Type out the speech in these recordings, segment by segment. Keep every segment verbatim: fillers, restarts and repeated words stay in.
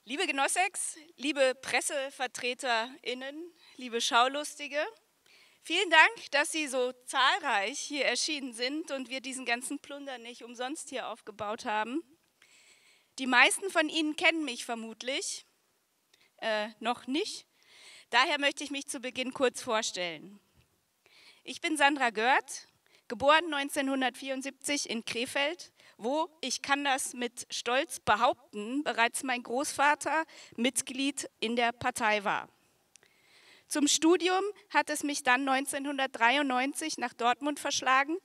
Liebe Genossex, liebe PressevertreterInnen, liebe Schaulustige, vielen Dank, dass Sie so zahlreich hier erschienen sind und wir diesen ganzen Plunder nicht umsonst hier aufgebaut haben. Die meisten von Ihnen kennen mich vermutlich, äh, noch nicht. Daher möchte ich mich zu Beginn kurz vorstellen. Ich bin Sandra Görth, geboren neunzehnhundertvierundsiebzig in Krefeld, wo, ich kann das mit Stolz behaupten, bereits mein Großvater Mitglied in der Partei war. Zum Studium hat es mich dann neunzehnhundertdreiundneunzig nach Dortmund verschlagen.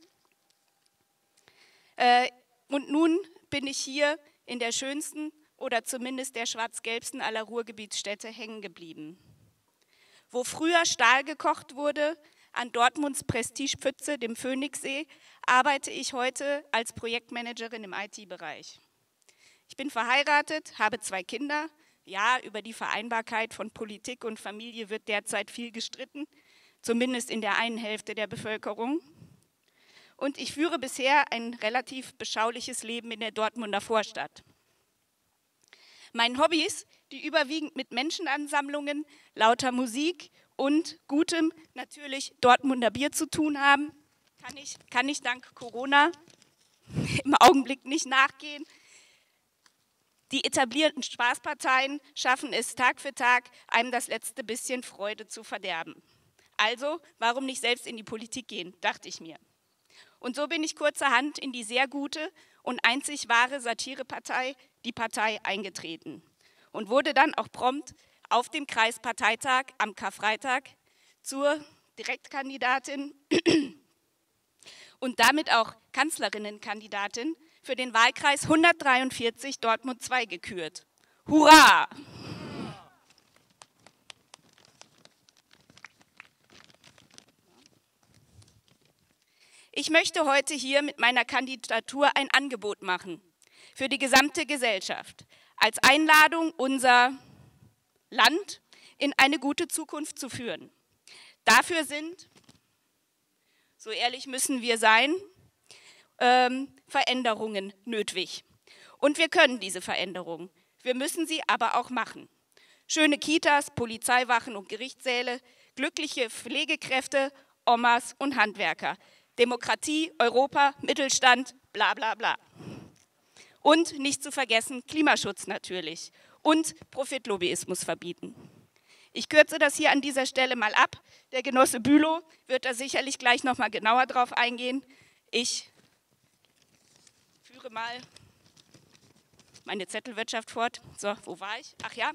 Äh, und nun bin ich hier in der schönsten oder zumindest der schwarz-gelbsten aller Ruhrgebietsstädte hängen geblieben. Wo früher Stahl gekocht wurde, an Dortmunds Prestigepfütze, dem Phoenixsee, arbeite ich heute als Projektmanagerin im I T-Bereich. Ich bin verheiratet, habe zwei Kinder. Ja, über die Vereinbarkeit von Politik und Familie wird derzeit viel gestritten, zumindest in der einen Hälfte der Bevölkerung. Und ich führe bisher ein relativ beschauliches Leben in der Dortmunder Vorstadt. Meinen Hobbys, die überwiegend mit Menschenansammlungen, lauter Musik und gutem, natürlich Dortmunder Bier zu tun haben, kann ich, kann ich dank Corona im Augenblick nicht nachgehen. Die etablierten Spaßparteien schaffen es Tag für Tag, einem das letzte bisschen Freude zu verderben. Also, warum nicht selbst in die Politik gehen, dachte ich mir. Und so bin ich kurzerhand in die sehr gute und einzig wahre Satirepartei, die Partei, eingetreten und wurde dann auch prompt auf dem Kreisparteitag am Karfreitag zur Direktkandidatin und damit auch Kanzlerinnenkandidatin für den Wahlkreis hundertdreiundvierzig Dortmund zwei gekürt. Hurra! Ich möchte heute hier mit meiner Kandidatur ein Angebot machen für die gesamte Gesellschaft, als Einladung, unser Land in eine gute Zukunft zu führen. Dafür sind, so ehrlich müssen wir sein, ähm, Veränderungen nötig. Und wir können diese Veränderungen. Wir müssen sie aber auch machen. Schöne Kitas, Polizeiwachen und Gerichtssäle, glückliche Pflegekräfte, Omas und Handwerker. Demokratie, Europa, Mittelstand, bla bla bla. Und nicht zu vergessen, Klimaschutz natürlich. Und Profitlobbyismus verbieten. Ich kürze das hier an dieser Stelle mal ab. Der Genosse Bülow wird da sicherlich gleich noch mal genauer drauf eingehen. Ich führe mal meine Zettelwirtschaft fort. So, wo war ich? Ach ja.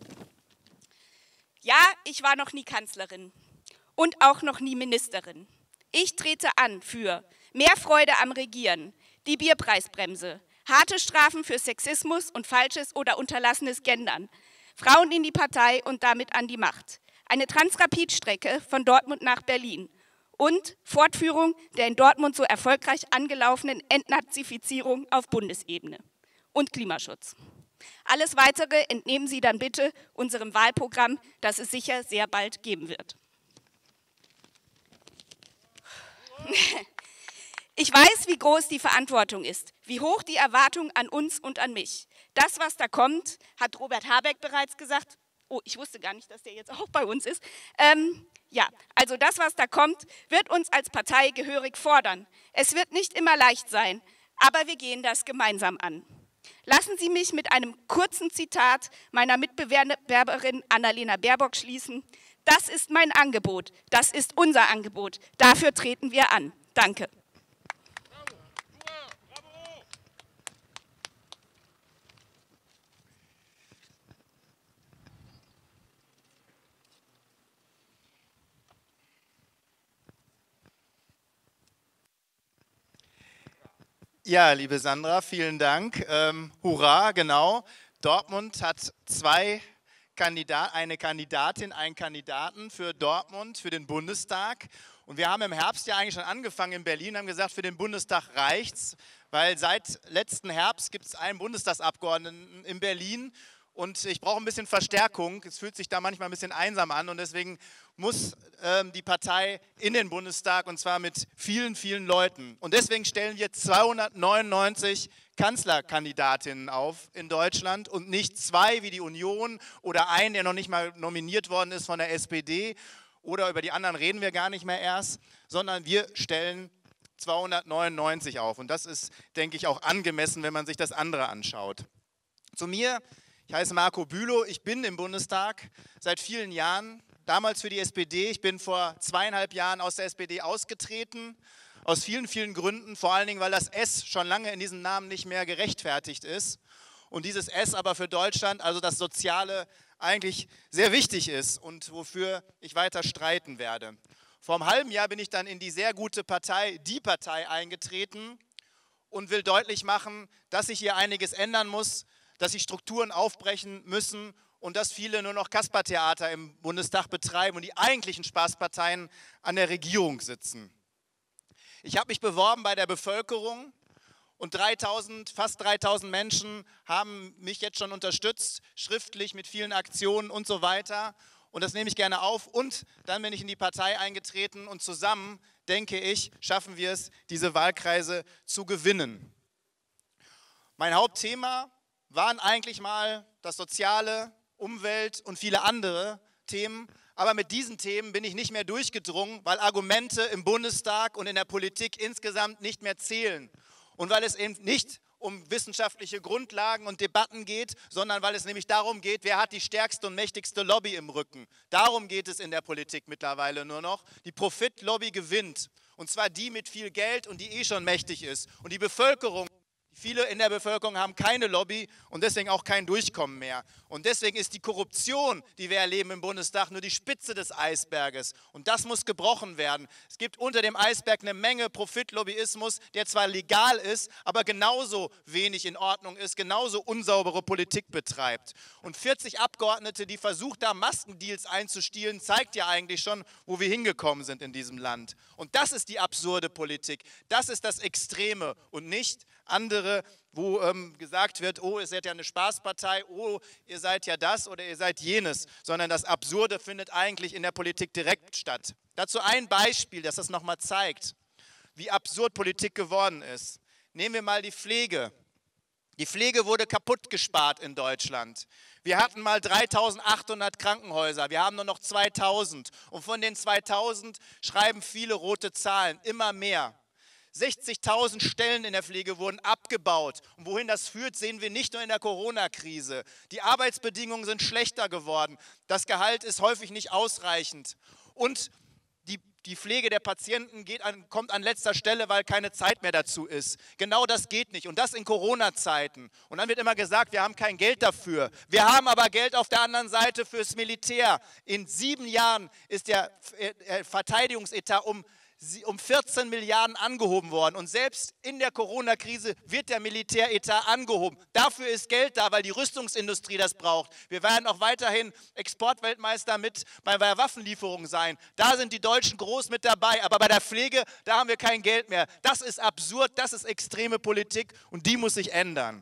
Ja, ich war noch nie Kanzlerin und auch noch nie Ministerin. Ich trete an für mehr Freude am Regieren, die Bierpreisbremse, harte Strafen für Sexismus und falsches oder unterlassenes Gendern, Frauen in die Partei und damit an die Macht, eine Transrapid-Strecke von Dortmund nach Berlin und Fortführung der in Dortmund so erfolgreich angelaufenen Entnazifizierung auf Bundesebene und Klimaschutz. Alles Weitere entnehmen Sie dann bitte unserem Wahlprogramm, das es sicher sehr bald geben wird. Ich weiß, wie groß die Verantwortung ist, wie hoch die Erwartung an uns und an mich. Das, was da kommt, hat Robert Habeck bereits gesagt. Oh, ich wusste gar nicht, dass der jetzt auch bei uns ist. Ähm, ja, also das, was da kommt, wird uns als Partei gehörig fordern. Es wird nicht immer leicht sein, aber wir gehen das gemeinsam an. Lassen Sie mich mit einem kurzen Zitat meiner Mitbewerberin Annalena Baerbock schließen. Das ist mein Angebot, das ist unser Angebot. Dafür treten wir an. Danke. Ja, liebe Sandra, vielen Dank. Ähm, hurra, genau. Dortmund hat zwei Kandidat, eine Kandidatin, einen Kandidaten für Dortmund, für den Bundestag. Und wir haben im Herbst ja eigentlich schon angefangen in Berlin, haben gesagt, für den Bundestag reicht's, weil seit letzten Herbst gibt es einen Bundestagsabgeordneten in Berlin und ich brauche ein bisschen Verstärkung. Es fühlt sich da manchmal ein bisschen einsam an und deswegen muss ähm, die Partei in den Bundestag und zwar mit vielen, vielen Leuten. Und deswegen stellen wir zweihundertneunundneunzig Kanzlerkandidatinnen auf in Deutschland und nicht zwei wie die Union oder einen, der noch nicht mal nominiert worden ist von der S P D oder über die anderen reden wir gar nicht mehr erst, sondern wir stellen zweihundertneunundneunzig auf und das ist, denke ich, auch angemessen, wenn man sich das andere anschaut. Zu mir, ich heiße Marco Bülow, ich bin im Bundestag seit vielen Jahren, damals für die S P D, ich bin vor zweieinhalb Jahren aus der S P D ausgetreten, aus vielen, vielen Gründen, vor allen Dingen, weil das S schon lange in diesem Namen nicht mehr gerechtfertigt ist und dieses S aber für Deutschland, also das Soziale, eigentlich sehr wichtig ist und wofür ich weiter streiten werde. Vor einem halben Jahr bin ich dann in die sehr gute Partei, die Partei, eingetreten und will deutlich machen, dass sich hier einiges ändern muss, dass sich Strukturen aufbrechen müssen und dass viele nur noch Kaspertheater im Bundestag betreiben und die eigentlichen Spaßparteien an der Regierung sitzen. Ich habe mich beworben bei der Bevölkerung und dreitausend, fast dreitausend Menschen haben mich jetzt schon unterstützt, schriftlich mit vielen Aktionen und so weiter. Und das nehme ich gerne auf. Und dann bin ich in die Partei eingetreten und zusammen, denke ich, schaffen wir es, diese Wahlkreise zu gewinnen. Mein Hauptthema waren eigentlich mal das Soziale, Umwelt und viele andere Themen. Aber mit diesen Themen bin ich nicht mehr durchgedrungen, weil Argumente im Bundestag und in der Politik insgesamt nicht mehr zählen. Und weil es eben nicht um wissenschaftliche Grundlagen und Debatten geht, sondern weil es nämlich darum geht, wer hat die stärkste und mächtigste Lobby im Rücken. Darum geht es in der Politik mittlerweile nur noch. Die Profitlobby gewinnt. Und zwar die mit viel Geld und die eh schon mächtig ist. Und die Bevölkerung, viele in der Bevölkerung haben keine Lobby und deswegen auch kein Durchkommen mehr. Und deswegen ist die Korruption, die wir erleben im Bundestag, nur die Spitze des Eisberges. Und das muss gebrochen werden. Es gibt unter dem Eisberg eine Menge Profitlobbyismus, der zwar legal ist, aber genauso wenig in Ordnung ist, genauso unsaubere Politik betreibt. Und vierzig Abgeordnete, die versucht haben, Maskendeals einzustielen, zeigt ja eigentlich schon, wo wir hingekommen sind in diesem Land. Und das ist die absurde Politik. Das ist das Extreme und nicht andere, wo ähm, gesagt wird, oh, ihr seid ja eine Spaßpartei, oh, ihr seid ja das oder ihr seid jenes, sondern das Absurde findet eigentlich in der Politik direkt statt. Dazu ein Beispiel, das das nochmal zeigt, wie absurd Politik geworden ist. Nehmen wir mal die Pflege. Die Pflege wurde kaputt gespart in Deutschland. Wir hatten mal dreitausendachthundert Krankenhäuser, wir haben nur noch zweitausend und von den zweitausend schreiben viele rote Zahlen, immer mehr. sechzigtausend Stellen in der Pflege wurden abgebaut. Und wohin das führt, sehen wir nicht nur in der Corona-Krise. Die Arbeitsbedingungen sind schlechter geworden. Das Gehalt ist häufig nicht ausreichend. Und die, die Pflege der Patienten geht an, kommt an letzter Stelle, weil keine Zeit mehr dazu ist. Genau das geht nicht. Und das in Corona-Zeiten. Und dann wird immer gesagt, wir haben kein Geld dafür. Wir haben aber Geld auf der anderen Seite fürs Militär. In sieben Jahren ist der Verteidigungsetat um um vierzehn Milliarden angehoben worden und selbst in der Corona-Krise wird der Militäretat angehoben. Dafür ist Geld da, weil die Rüstungsindustrie das braucht. Wir werden auch weiterhin Exportweltmeister mit bei der Waffenlieferung sein. Da sind die Deutschen groß mit dabei, aber bei der Pflege, da haben wir kein Geld mehr. Das ist absurd, das ist extreme Politik und die muss sich ändern.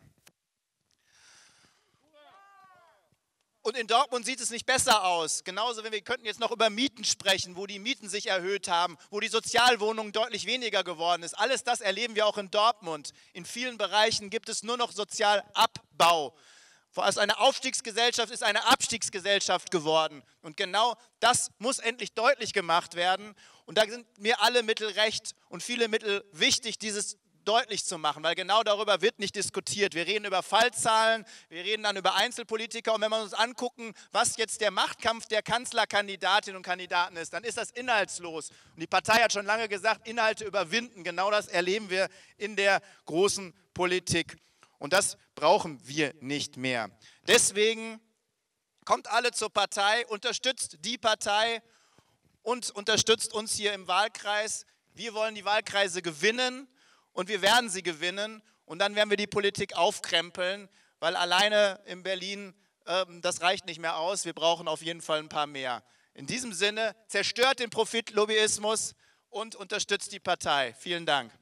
Und in Dortmund sieht es nicht besser aus. Genauso, wenn wir könnten jetzt noch über Mieten sprechen, wo die Mieten sich erhöht haben, wo die Sozialwohnungen deutlich weniger geworden ist. Alles das erleben wir auch in Dortmund. In vielen Bereichen gibt es nur noch Sozialabbau. Aus einer Aufstiegsgesellschaft ist eine Abstiegsgesellschaft geworden. Und genau das muss endlich deutlich gemacht werden. Und da sind mir alle Mittel recht und viele Mittel wichtig, dieses deutlich zu machen, weil genau darüber wird nicht diskutiert. Wir reden über Fallzahlen, wir reden dann über Einzelpolitiker und wenn wir uns angucken, was jetzt der Machtkampf der Kanzlerkandidatinnen und Kandidaten ist, dann ist das inhaltslos. Und die Partei hat schon lange gesagt, Inhalte überwinden. Genau das erleben wir in der großen Politik. Und das brauchen wir nicht mehr. Deswegen kommt alle zur Partei, unterstützt die Partei und unterstützt uns hier im Wahlkreis. Wir wollen die Wahlkreise gewinnen. Und wir werden sie gewinnen und dann werden wir die Politik aufkrempeln, weil alleine in Berlin, äh, das reicht nicht mehr aus. Wir brauchen auf jeden Fall ein paar mehr. In diesem Sinne, zerstört den Profitlobbyismus und unterstützt die Partei. Vielen Dank.